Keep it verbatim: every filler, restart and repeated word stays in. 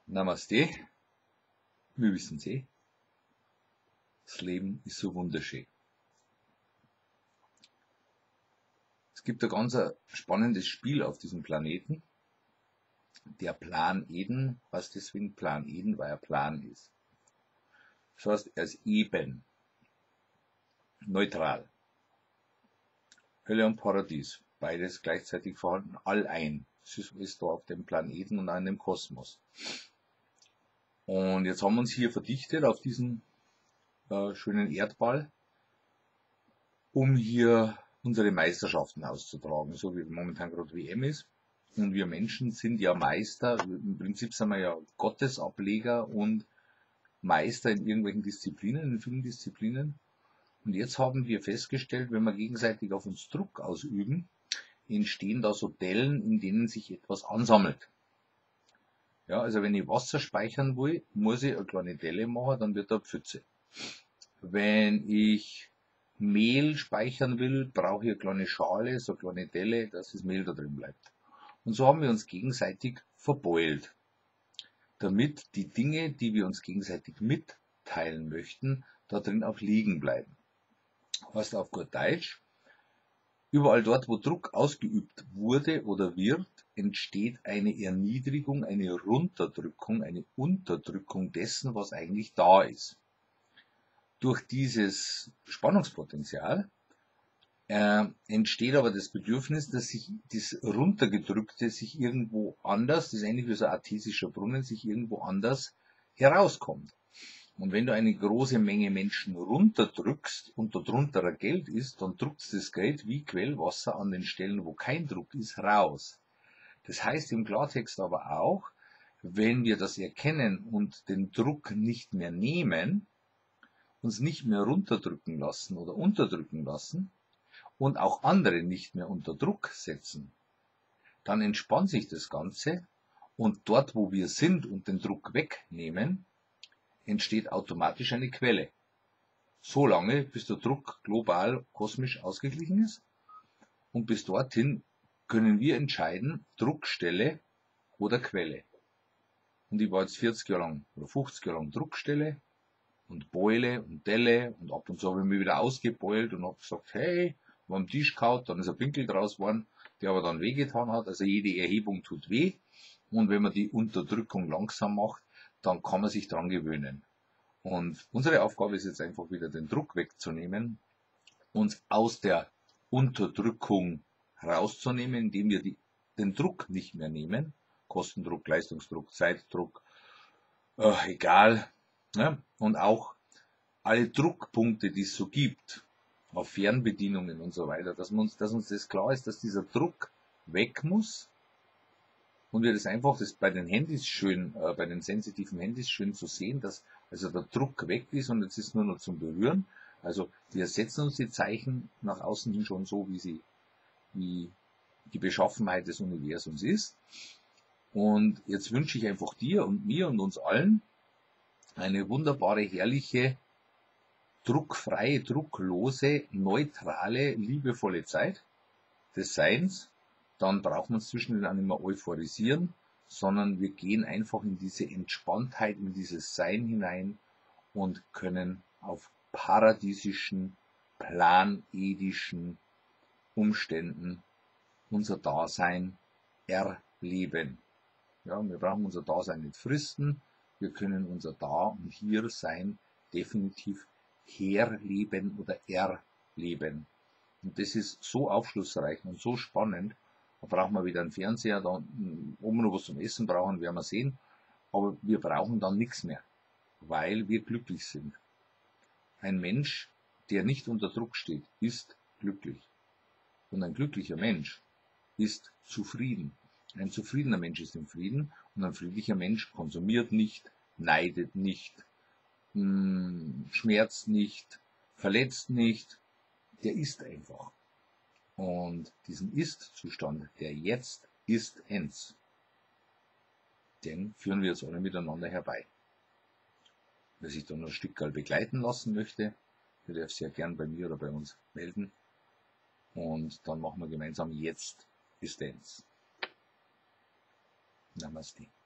Namaste. Wir wissen eh, das Leben ist so wunderschön. Es gibt ein ganz spannendes Spiel auf diesem Planeten. Der Plan Eden, was deswegen Plan Eden, weil er Plan ist. Das heißt, er ist eben, neutral. Hölle und Paradies, beides gleichzeitig vorhanden, allein. Das ist, ist da auf dem Planeten und auch in dem Kosmos. Und jetzt haben wir uns hier verdichtet auf diesen äh, schönen Erdball, um hier unsere Meisterschaften auszutragen, so wie momentan gerade W M ist. Und wir Menschen sind ja Meister, im Prinzip sind wir ja Gottesableger und Meister in irgendwelchen Disziplinen, in vielen Disziplinen. Und jetzt haben wir festgestellt, wenn wir gegenseitig auf uns Druck ausüben, entstehen da so Dellen, in denen sich etwas ansammelt. Ja, also wenn ich Wasser speichern will, muss ich eine kleine Delle machen, dann wird da Pfütze. Wenn ich Mehl speichern will, brauche ich eine kleine Schale, so eine kleine Delle, dass das Mehl da drin bleibt. Und so haben wir uns gegenseitig verbeult, damit die Dinge, die wir uns gegenseitig mitteilen möchten, da drin auch liegen bleiben. Heißt auf gut Deutsch, überall dort, wo Druck ausgeübt wurde oder wird, entsteht eine Erniedrigung, eine Runterdrückung, eine Unterdrückung dessen, was eigentlich da ist. Durch dieses Spannungspotenzial äh, entsteht aber das Bedürfnis, dass sich das Runtergedrückte sich irgendwo anders, das ist ähnlich wie so ein artesischer Brunnen, sich irgendwo anders herauskommt. Und wenn du eine große Menge Menschen runterdrückst und darunter ein Geld ist, dann drückst das Geld wie Quellwasser an den Stellen, wo kein Druck ist, raus. Das heißt im Klartext aber auch, wenn wir das erkennen und den Druck nicht mehr nehmen, uns nicht mehr runterdrücken lassen oder unterdrücken lassen und auch andere nicht mehr unter Druck setzen, dann entspannt sich das Ganze und dort, wo wir sind und den Druck wegnehmen, entsteht automatisch eine Quelle. So lange, bis der Druck global kosmisch ausgeglichen ist. Und bis dorthin können wir entscheiden, Druckstelle oder Quelle. Und ich war jetzt vierzig Jahre lang oder fünfzig Jahre lang Druckstelle und Beule und Delle und ab und zu habe ich mich wieder ausgebeult und habe gesagt, hey, wir am Tisch kaut, dann ist ein Pinkel draus geworden, der aber dann wehgetan hat. Also jede Erhebung tut weh. Und wenn man die Unterdrückung langsam macht, dann kann man sich dran gewöhnen. Und unsere Aufgabe ist jetzt einfach wieder den Druck wegzunehmen, uns aus der Unterdrückung rauszunehmen, indem wir die, den Druck nicht mehr nehmen. Kostendruck, Leistungsdruck, Zeitdruck, äh, egal. Ja? Und auch alle Druckpunkte, die es so gibt, auf Fernbedienungen und so weiter, dass, man uns, dass uns das klar ist, dass dieser Druck weg muss. Und wir das einfach, das bei den Handys schön, äh, bei den sensitiven Handys schön zu sehen, dass also der Druck weg ist und jetzt ist nur noch zum Berühren. Also wir setzen uns die Zeichen nach außen hin schon so, wie sie, wie die Beschaffenheit des Universums ist. Und jetzt wünsche ich einfach dir und mir und uns allen eine wunderbare, herrliche, druckfreie, drucklose, neutrale, liebevolle Zeit des Seins. Dann braucht man es zwischendurch auch nicht mehr euphorisieren, sondern wir gehen einfach in diese Entspanntheit, in dieses Sein hinein und können auf paradiesischen, planedischen Umständen unser Dasein erleben. Ja, wir brauchen unser Dasein nicht fristen, wir können unser Da- und Hier-Sein definitiv herleben oder erleben. Und das ist so aufschlussreich und so spannend. Da brauchen wir wieder einen Fernseher, da oben noch was zum Essen brauchen, werden wir sehen. Aber wir brauchen dann nichts mehr, weil wir glücklich sind. Ein Mensch, der nicht unter Druck steht, ist glücklich. Und ein glücklicher Mensch ist zufrieden. Ein zufriedener Mensch ist im Frieden und ein friedlicher Mensch konsumiert nicht, neidet nicht, schmerzt nicht, verletzt nicht. Der ist einfach. Und diesen Ist-Zustand, der jetzt ist Ends, den führen wir jetzt alle miteinander herbei. Wer sich da noch ein Stück begleiten lassen möchte, der darf sich ja gern bei mir oder bei uns melden. Und dann machen wir gemeinsam Jetzt ist Ends. Namaste.